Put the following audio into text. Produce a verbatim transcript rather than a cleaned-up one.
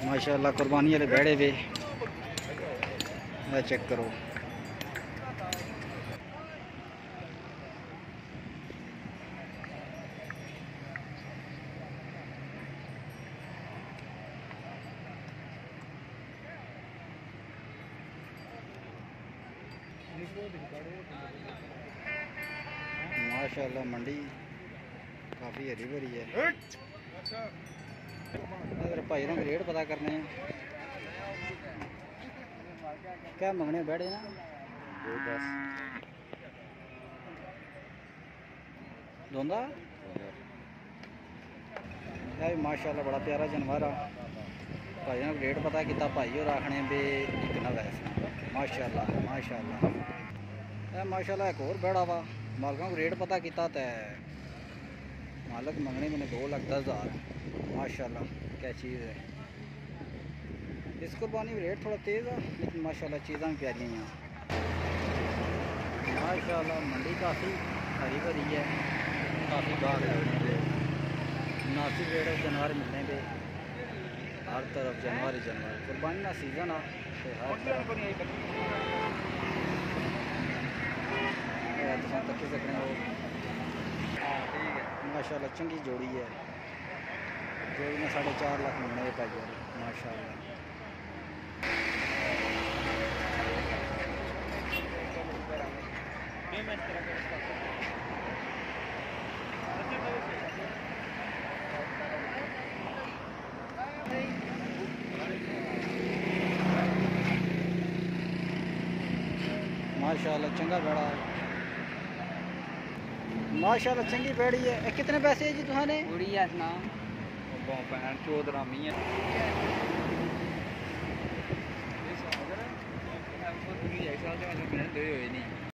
माशाल्लाह कुर्बानी वाले बैठे वे चेक करो। माशाल्लाह मंडी काफ़ी हरी भरी है। इधर भाई का रेट पता करने क्या मंगने बैठे ना दो दस दोंदा यार माशाल्लाह बड़ा प्यारा जानवर आ। भाई ने रेट पता किया भाई और आखने भी एक ना वैसे माशाल्लाह माशाल्लाह माशाल्लाह एक और बैठा वा मालकों को रेट पता किया तो मालक मंगने मैंने दो लाख दस हज़ार माशाल्लाह क्या चीज़ है। इस कुर्बानी में रेट थोड़ा तेज़ है लेकिन माशाल्लाह चीज़ें प्यारी हैं। माशाल्लाह मंडी काफ़ी हरी भरी है, काफ़ी बाग लगने मुनासिब रेट जानवर मिलने पे हर तरफ जानवर ही जानवर कुर्बानी का सीज़न आ हर तरफ तक सकते हो। माशाल्लाह चंगी जोड़ी है, जोड़ी में साढ़े चार लाख मिलने पाई है माशाल्लाह। माशाल्लाह चंगा बड़ा है, माशाल्लाह चंगी बैड़ी है। कितने पैसे है जी तुहाने? पूरी है ना पैंठ चौधरामी है।